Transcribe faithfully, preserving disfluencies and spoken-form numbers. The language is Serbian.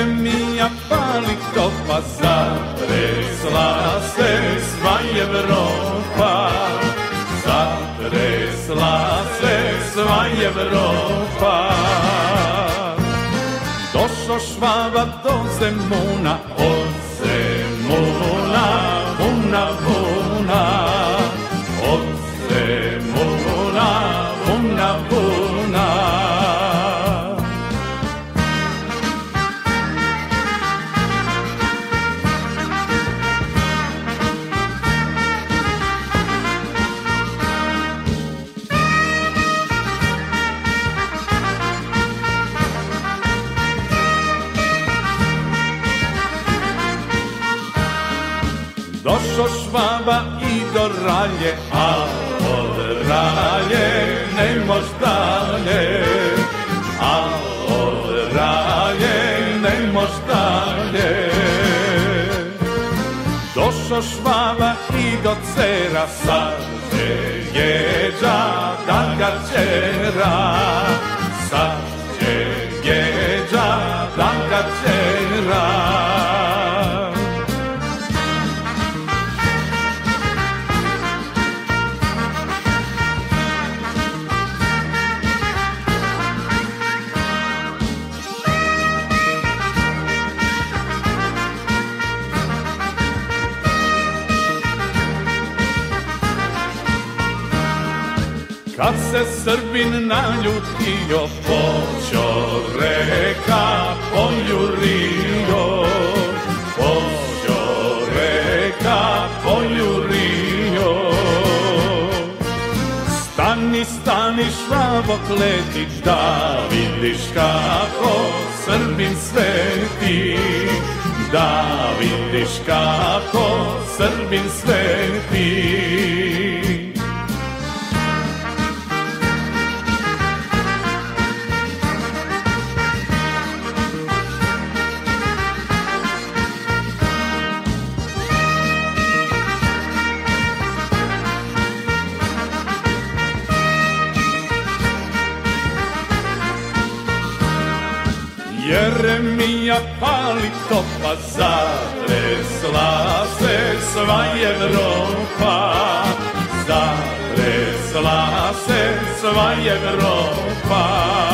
Jeremija pali topa, zatresla se sva Evropa, zatresla se sva Evropa. Došo Švaba do Zemuna, od Zemuna, vuna, vuna, od Zemuna, vuna, vuna. Došo Švaba i do Ralje, a od Ralje ne mož dalje, a od Ralje ne mož dalje. Došo Švaba i do Cera, sad će Geđa da ga čera, sad će Geđa da ga čera. Kad se Srbin naljutio, počo reka poljurio, počo reka poljurio. Stani, stani Švabo Kletić, da vidiš kako Srbin sveti, da vidiš kako Srbin sveti. Jeremija pali topa, zatresla se sva Evropa, zatresla se sva Evropa.